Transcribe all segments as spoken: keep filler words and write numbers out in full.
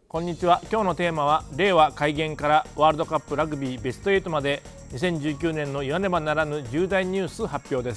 こんにちは。今日のテーマは令和改元からワールドカップラグビーベストエイトまでにせんじゅうきゅうねんの言わねばならぬ重大ニュース発表です。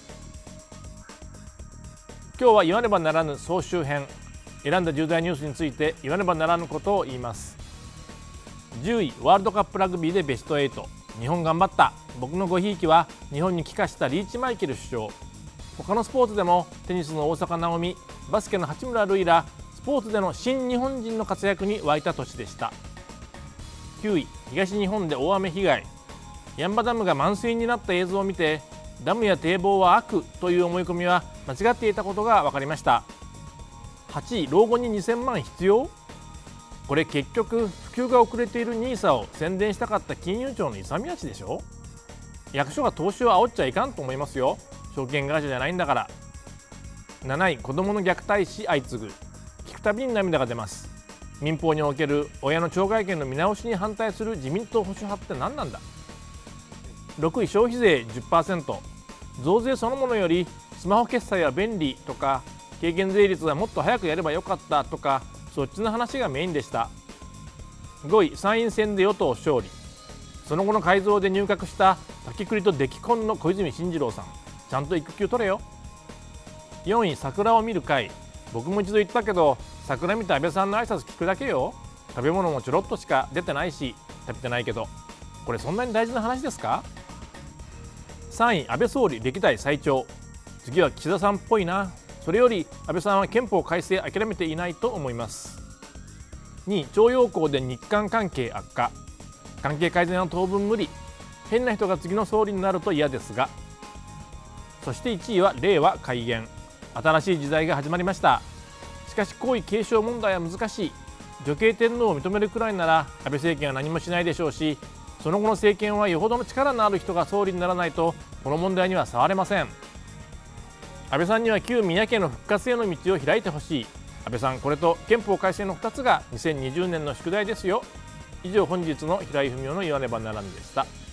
今日は言わねばならぬ総集編。選んだ重大ニュースについて言わねばならぬことを言います。じゅうい、ワールドカップラグビーでベストエイト。日本頑張った。僕のごひいきは日本に帰化したリーチマイケル首相。他のスポーツでもテニスの大坂なおみ、バスケの八村塁らスポーツでの新日本人の活躍に沸いた年でした。きゅうい、東日本で大雨被害。八ッ場ダムが満水になった映像を見て、ダムや堤防は悪という思い込みは間違っていたことが分かりました。はちい、老後ににせんまん必要。これ結局普及が遅れているニーサを宣伝したかった金融庁の勇み足でしょ。役所が投資を煽っちゃいかんと思いますよ。証券会社じゃないんだから。なない、子どもの虐待死相次ぐ。聞くたびに涙が出ます。民法における親の懲戒権の見直しに反対する自民党保守派って何なんだ。ろくい、消費税 じゅっパーセント。増税そのものよりスマホ決済は便利とか、軽減税率はもっと早くやればよかったとか、そっちの話がメインでした。ごい、参院選で与党勝利。その後の改造で入閣した滝栗と出来婚の小泉進次郎さん、ちゃんと育休取れよ。よんい、桜を見る会。僕も一度言ったけど、桜見て安倍さんの挨拶聞くだけよ。食べ物もちょろっとしか出てないし、食べてないけど、これそんなに大事な話ですか。さんい、安倍総理歴代最長。次は岸田さんっぽいな。それより安倍さんは憲法改正諦めていないと思います。にい、徴用工で日韓関係悪化。関係改善は当分無理。変な人が次の総理になると嫌ですが。そしていちいは令和改元。新しい時代が始まりました。しかし皇位継承問題は難しい。女系天皇を認めるくらいなら安倍政権は何もしないでしょうし、その後の政権はよほどの力のある人が総理にならないとこの問題には触れません。安倍さんには旧宮家の復活への道を開いてほしい。安倍さん、これと憲法改正のふたつがにせんにじゅうねんの宿題ですよ。以上、本日の平井文夫の言わねばならぬでした。